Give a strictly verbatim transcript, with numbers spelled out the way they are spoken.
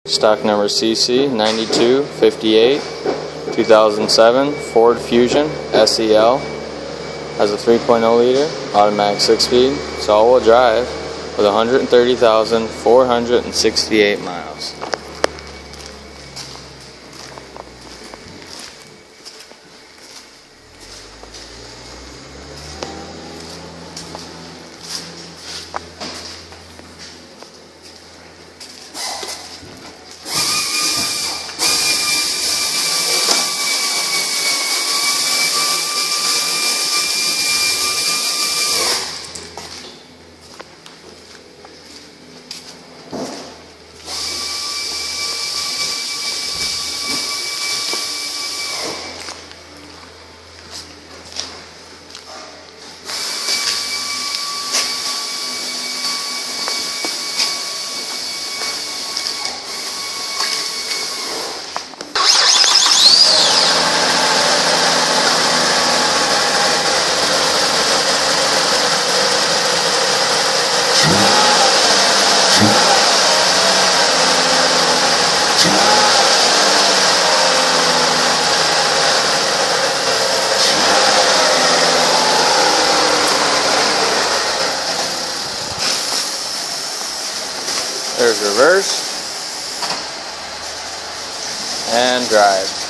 Stock number C C nine two five eight, two thousand seven Ford Fusion S E L. Has a three point oh liter automatic six-speed. It's all-wheel drive with one hundred thirty thousand four hundred sixty-eight miles. There's reverse and drive.